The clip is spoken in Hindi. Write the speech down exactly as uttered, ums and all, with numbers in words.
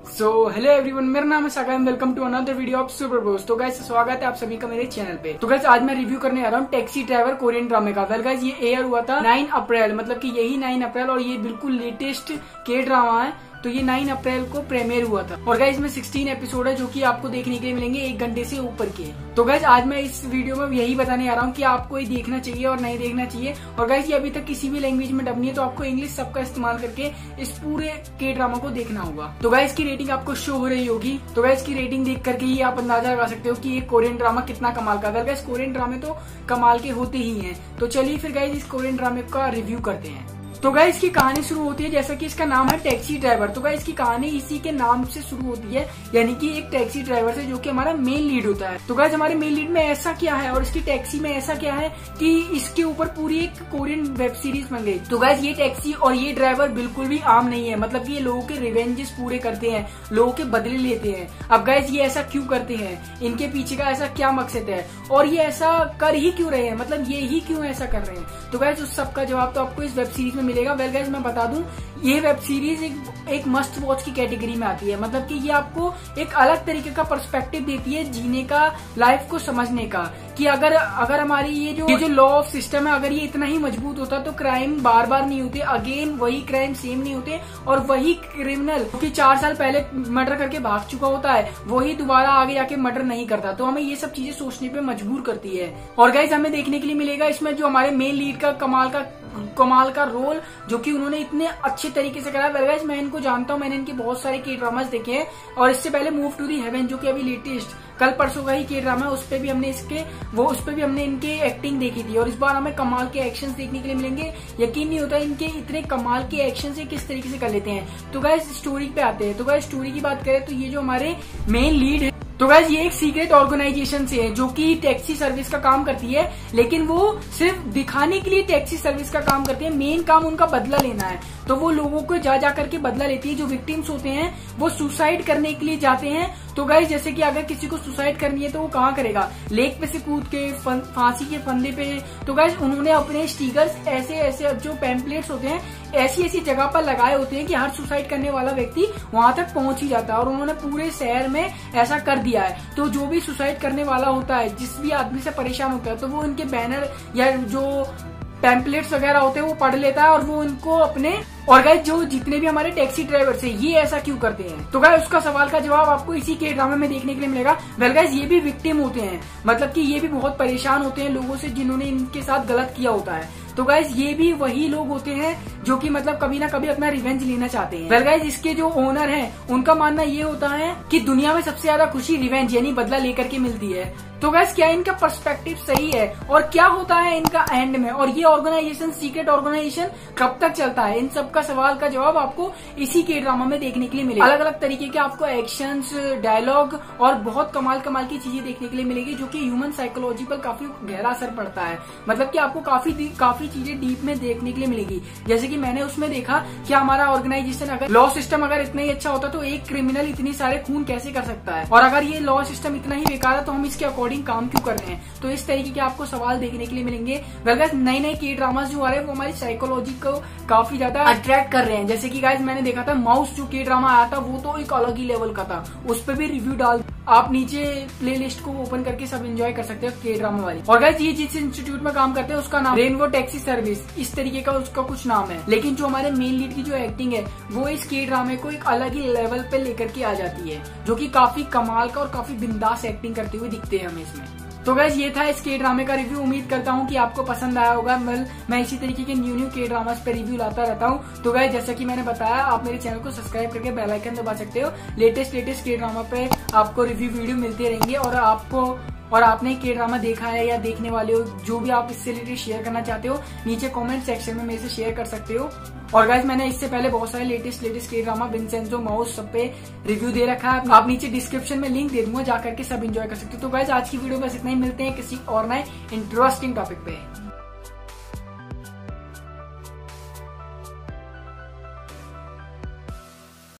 सो हेलो एवरीवन, मेरा नाम है Sagar, welcome to another video of super boss. तो गाइस स्वागत है आप सभी का मेरे चैनल पे। तो गाइस आज मैं रिव्यू करने आ रहा हूँ टैक्सी ड्राइवर कोरियन ड्रामे का। वेल गाइस ये एयर हुआ था नौ अप्रैल, मतलब कि यही नौ अप्रैल, और ये बिल्कुल लेटेस्ट के ड्रामा है। तो ये नौ अप्रैल को प्रीमियर हुआ था और गाइस इसमें सोलह एपिसोड है जो कि आपको देखने के लिए मिलेंगे एक घंटे से ऊपर के। तो गाइस आज मैं इस वीडियो में यही बताने आ रहा हूँ कि आपको ये देखना चाहिए और नहीं देखना चाहिए। और गाइस ये अभी तक किसी भी लैंग्वेज में डब नहीं है, तो आपको इंग्लिश सब का इस्तेमाल करके इस पूरे के ड्रामा को देखना होगा। तो गाइस की रेटिंग आपको शो हो रही होगी। तो गाइस की रेटिंग देख करके ही आप अंदाजा लगा सकते हो कि ये कोरियन ड्रामा कितना कमाल का है। गाइस कोरियन ड्रामे तो कमाल के होते ही हैं। तो चलिए फिर गाइस इस कोरियन ड्रामे का रिव्यू करते हैं। तो गाइस इसकी कहानी शुरू होती है, जैसा कि इसका नाम है टैक्सी ड्राइवर। तो गाइस इसकी कहानी इसी के नाम से शुरू होती है, यानी कि एक टैक्सी ड्राइवर से, जो कि हमारा मेन लीड होता है। तो गाइस हमारे मेन लीड में ऐसा क्या है और इसकी टैक्सी में ऐसा क्या है कि इसके ऊपर पूरी एक कोरियन वेब सीरीज बन गई। तो गाइस ये टैक्सी और ये ड्राइवर बिल्कुल भी आम नहीं है, मतलब कि ये लोगों के रिवेंजेस पूरे करते हैं, लोगों के बदले लेते हैं। अब गाइस ये ऐसा क्यों करते हैं, इनके पीछे का ऐसा क्या मकसद है और ये ऐसा कर ही क्यों रहे हैं, मतलब ये ही क्यों ऐसा कर रहे हैं। तो गाइस उस सब का जवाब तो आपको इस वेब सीरीज में मिलेगा। वेल गाइस मैं बता दूं, ये वेब सीरीज एक, एक मस्ट वॉच की कैटेगरी में आती है, मतलब कि ये आपको एक अलग तरीके का पर्सपेक्टिव देती है जीने का, लाइफ को समझने का, कि अगर अगर हमारी ये जो ये जो लॉ ऑफ सिस्टम है, अगर ये इतना ही मजबूत होता तो क्राइम बार बार नहीं होते, अगेन वही क्राइम सेम नहीं होते, और वही क्रिमिनल क्योंकि चार साल पहले मर्डर करके भाग चुका होता है, वही दोबारा आगे जाके मर्डर नहीं करता। तो हमें ये सब चीजें सोचने पे मजबूर करती है। और गाइस हमें देखने के लिए मिलेगा इसमें जो हमारे मेन लीड का कमाल का कमाल का रोल, जो कि उन्होंने इतने अच्छे तरीके से करा। वेल गाइस मैं इनको जानता हूँ, मैंने इनके बहुत सारे के ड्रामास देखे हैं, और इससे पहले मूव टू दी हेवन जो कि अभी लेटेस्ट कल परसों का ही के ड्रामा है, उस पे भी हमने इसके वो उस पे भी हमने इनके एक्टिंग देखी थी। और इस बार हमें कमाल के एक्शंस देखने के लिए मिलेंगे। यकीन नहीं होता इनके इतने कमाल के एक्शन से किस तरीके से कर लेते हैं। तो गाइस स्टोरी पे आते हैं। तो गाइस स्टोरी की बात करें तो ये जो हमारे मेन लीड है, तो गाइस ये एक सीक्रेट ऑर्गेनाइजेशन से है जो कि टैक्सी सर्विस का काम करती है, लेकिन वो सिर्फ दिखाने के लिए टैक्सी सर्विस का काम करती है। मेन काम उनका बदला लेना है। तो वो लोगों को जा जा करके बदला लेती है। जो विक्टिम्स होते हैं वो सुसाइड करने के लिए जाते हैं। तो गाइस जैसे कि अगर किसी को सुसाइड करनी है तो वो कहाँ करेगा, लेक पे से कूद के, फांसी के फंदे पे। तो गाइस उन्होंने अपने स्टिकर्स ऐसे ऐसे जो पैम्पलेट्स होते हैं ऐसी ऐसी जगह पर लगाए होते हैं कि हर सुसाइड करने वाला व्यक्ति वहां तक पहुंच ही जाता है। और उन्होंने पूरे शहर में ऐसा कर दिया है। तो जो भी सुसाइड करने वाला होता है, जिस भी आदमी से परेशान होता है, तो वो उनके बैनर या जो पैम्पलेट्स वगैरह होते हैं वो पढ़ लेता है और वो उनको अपने। और गाइस जो जितने भी हमारे टैक्सी ड्राइवर है ये ऐसा क्यों करते हैं, तो गाइस उसका सवाल का जवाब आपको इसी के ड्रामे में देखने के लिए मिलेगा। वेल गाइस ये भी विक्टिम होते हैं, मतलब कि ये भी बहुत परेशान होते हैं लोगों से जिन्होंने इनके साथ गलत किया होता है। तो गाइस ये भी वही लोग होते हैं जो कि मतलब कभी ना कभी अपना रिवेंज लेना चाहते हैं। वेल गाइस इसके जो ओनर हैं उनका मानना ये होता है कि दुनिया में सबसे ज्यादा खुशी रिवेंज यानी बदला लेकर के मिलती है। तो गाइस क्या इनका पर्सपेक्टिव सही है और क्या होता है इनका एंड में, और ये ऑर्गेनाइजेशन सीक्रेट ऑर्गेनाइजेशन कब तक चलता है, इन सब का सवाल का जवाब आपको इसी के ड्रामा में देखने के लिए मिलेगा। अलग अलग तरीके के आपको एक्शंस, डायलॉग और बहुत कमाल कमाल की चीजें देखने के लिए मिलेगी, जो कि ह्यूमन साइकोलॉजी पर काफी गहरा असर पड़ता है। मतलब कि आपको काफी काफी चीजें डीप में देखने के लिए मिलेगी। जैसे कि मैंने उसमें देखा कि हमारा ऑर्गेनाइजेशन, अगर लॉ सिस्टम अगर इतना ही अच्छा होता तो एक क्रिमिनल इतनी सारे खून कैसे कर सकता है, और अगर ये लॉ सिस्टम इतना ही बेकार है तो हम इसके अकॉर्डिंग काम क्यों कर रहे हैं। तो इस तरीके के आपको सवाल देखने के लिए मिलेंगे। वेल गाइस नए नए के ड्रामास जो आ रहे हैं वो हमारी साइकोलॉजी को काफी ज्यादा अट्रैक्ट कर रहे हैं। जैसे कि गाइस मैंने देखा था माउस जो के ड्रामा आया था वो तो एक अलग ही लेवल का था, उस पर भी रिव्यू डाल, आप नीचे प्ले लिस्ट को ओपन करके सब एंजॉय कर सकते हो के ड्रामा वाली। और गाइस ये जिस इंस्टीट्यूट में काम करते हैं उसका नाम रेनबो टैक्सी सर्विस, इस तरीके का उसका कुछ नाम है। लेकिन जो हमारे मेन लीड की जो एक्टिंग है वो इस के ड्रामे को एक अलग ही लेवल पे लेकर के आ जाती है, जो कि काफी कमाल का और काफी बिंदास एक्टिंग करते हुए दिखते हैं हमें इसमें। तो गाइस ये था इस के ड्रामे का रिव्यू। उम्मीद करता हूँ कि आपको पसंद आया होगा। मैं मैं इसी तरीके के न्यू न्यू के ड्रामास पे रिव्यू लाता रहता हूँ। तो गाइस जैसा कि मैंने बताया, आप मेरे चैनल को सब्सक्राइब करके बेल आइकन दबा सकते हो। लेटेस्ट लेटेस्ट के ड्रामा पे आपको रिव्यू वीडियो मिलते रहेंगे। और आपको और आपने के ड्रामा देखा है या देखने वाले हो, जो भी आप इससे रिलेटेड शेयर करना चाहते हो नीचे कमेंट सेक्शन में मेरे से शेयर कर सकते हो। और गाइस मैंने इससे पहले बहुत सारे लेटेस्ट लेटेस्ट के ड्रामा, विंसेंजो, माउस सब पे रिव्यू दे रखा है। आप नीचे डिस्क्रिप्शन में लिंक दे दूंगा, जाकर के सब एंजॉय कर सकते हो। तो गाइस आज की वीडियो बस इतना ही, मिलते हैं किसी और नए इंटरेस्टिंग टॉपिक पे।